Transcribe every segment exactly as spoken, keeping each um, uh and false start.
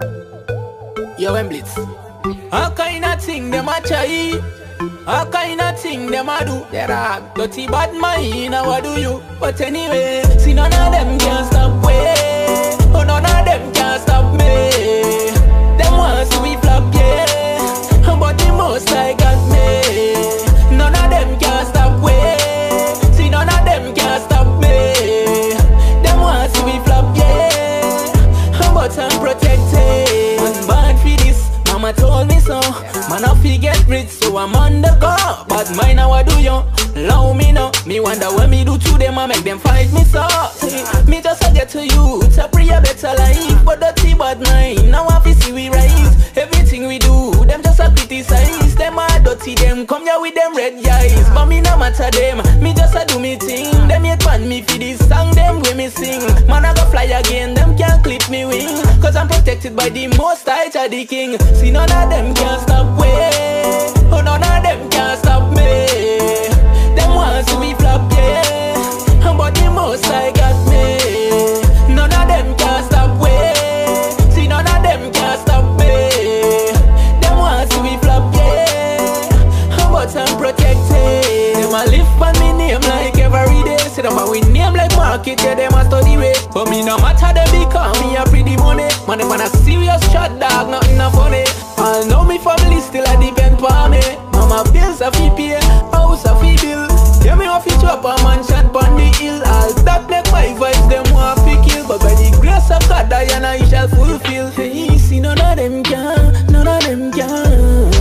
Yo, Blitz. A kind of thing them a try, a kind of thing them a do. There are dirty bad mind, now what do you? But anyway, see none of them can stop way. Oh, none of them can stop me. Them want to be flop, yeah. But the most I got me. None of them can stop way. See none of them can stop me. Them want to be flop, yeah. But I'm protected. I'm bad for this. Mama told me so. Man, I feel get rich, so I'm on the go. But mine, now I do you? Allow me now. Me wonder what me do to them, I make them fight me so. See, me just a get to you to pray a better life. But dirty bad mind, now I feel see we rise. Everything we do, them just a criticize. Them a dirty, them come here with them red eyes. But me no matter them, me just a do me thing. Them yet pan me for this song, them way me sing. Man, I go fly again, them can't clip me wing. Cause I'm protected by the most high, the king. See none of them can stop way. Oh, none of them can stop me. Them want to be flop, yeah. But the most I got me. None of them can stop way. See none of them can stop me. Them want to be flop, yeah. But I'm protected. Them a live on me name like every day. See them a win name like market, yeah, them a study way. But me no matter them because me a pretty money. Man, them on a serious shot, dog, nothing a funny. I know me family still a depend on me. Mama bills a fee pay, house a fee bill. Yeah, me off each up a mansion pon the hill. All that black my vibes, them want fi kill. But by the grace of God, I and I shall fulfill. Hey, see none of them can, none of them can.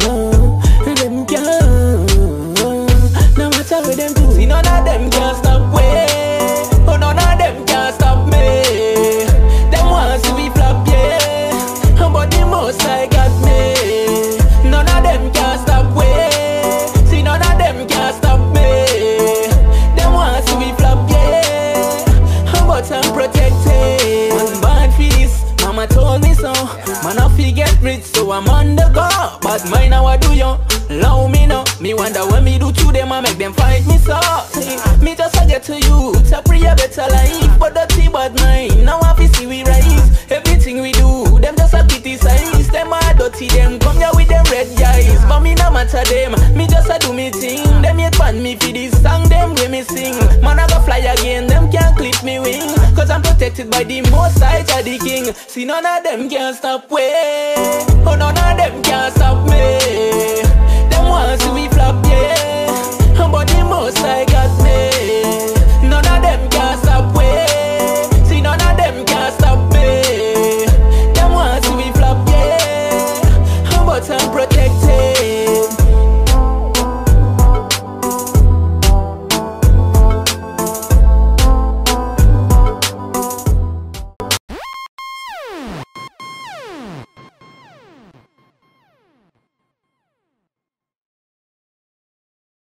Them can, no matter what them do. See none of them can stop way. Oh, none of them can stop me. Them wants to be flop, yeah. But the most I got me. None of them can stop way. See none of them can stop me. Them wants to be flop, yeah. But I'm protected. I'm bad for this. Mama told me so. Man, I feel get rich, so I'm on the go. But mine, now I do you? Allow me now. Me wonder what me do to them, I make them fight me so. See, me just a get to you to pray a better life. But dirty bad mind, now I feel see we rise. Everything we do, them just a criticize. Them a dirty, them come here with them red eyes. But me no matter them, me just a do me thing. Them yet pan me for this song, them way me sing. Man, I go fly again, them can't clip me wing. Cause I'm protected by the most high, the king. See none of them can stop way. Oh, none of them can stop me. Them wants to be flop, yeah. But the most I got me.